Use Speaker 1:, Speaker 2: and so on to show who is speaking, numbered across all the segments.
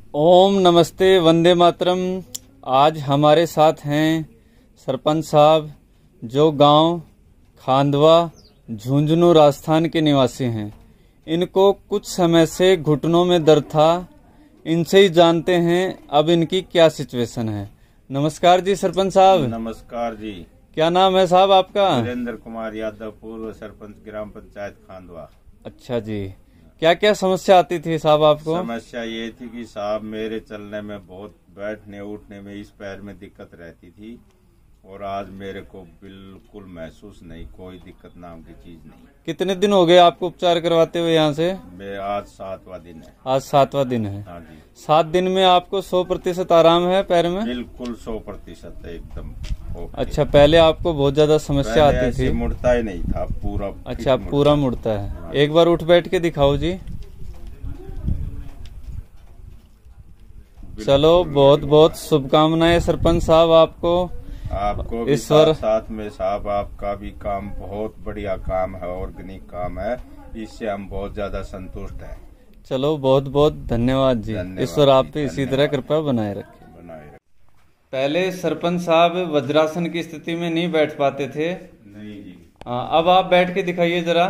Speaker 1: ओम नमस्ते वंदे मातरम। आज हमारे साथ हैं सरपंच साहब जो गांव खांडवा झुंझुनू राजस्थान के निवासी हैं। इनको कुछ समय से घुटनों में दर्द था। इनसे ही जानते हैं अब इनकी क्या सिचुएशन है। नमस्कार जी सरपंच साहब।
Speaker 2: नमस्कार जी।
Speaker 1: क्या नाम है साहब आपका?
Speaker 2: वीरेंद्र कुमार यादव, पूर्व सरपंच ग्राम पंचायत खांडवा।
Speaker 1: अच्छा जी, क्या क्या समस्या आती थी साहब आपको?
Speaker 2: समस्या ये थी कि साहब मेरे चलने में बहुत, बैठने उठने में इस पैर में दिक्कत रहती थी और आज मेरे को बिल्कुल महसूस नहीं, कोई दिक्कत नाम की चीज नहीं। कितने
Speaker 1: दिन हो गए आपको उपचार करवाते हुए यहाँ से?
Speaker 2: मैं आज 7वां दिन है।
Speaker 1: आज 7वां दिन है।
Speaker 2: हाँ जी।
Speaker 1: 7 दिन में आपको 100% आराम है पैर में?
Speaker 2: बिल्कुल 100% एकदम।
Speaker 1: अच्छा, पहले आपको बहुत ज्यादा समस्या आती थी?
Speaker 2: मुड़ता ही नहीं था पूरा।
Speaker 1: अच्छा, पूरा मुड़ता है। एक बार उठ बैठ के दिखाओ जी। चलो, बहुत बहुत शुभकामनाएं सरपंच साहब आपको।
Speaker 2: आपको भी साथ में साहब, आपका भी काम बहुत बढ़िया काम है, ऑर्गेनिक काम है, इससे हम बहुत ज्यादा संतुष्ट हैं।
Speaker 1: चलो, बहुत बहुत धन्यवाद जी। ईश्वर आप पे इसी तरह कृपा बनाए रखे। पहले सरपंच साहब वज्रासन की स्थिति में नहीं बैठ पाते थे।
Speaker 2: नहीं जी।
Speaker 1: अब आप बैठ के दिखाइए जरा।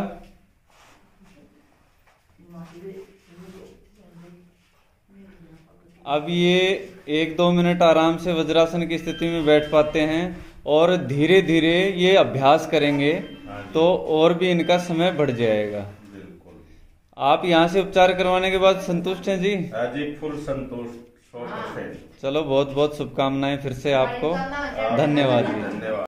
Speaker 1: अब ये 1-2 मिनट आराम से वज्रासन की स्थिति में बैठ पाते हैं और धीरे धीरे ये अभ्यास करेंगे तो और भी इनका समय बढ़ जाएगा।
Speaker 2: बिल्कुल।
Speaker 1: आप यहाँ से उपचार करवाने के बाद संतुष्ट हैं जी?
Speaker 2: जी, फुल संतुष्ट 100%।
Speaker 1: चलो, बहुत बहुत शुभकामनाएं फिर से आपको। धन्यवाद जी।
Speaker 2: धन्यवाद।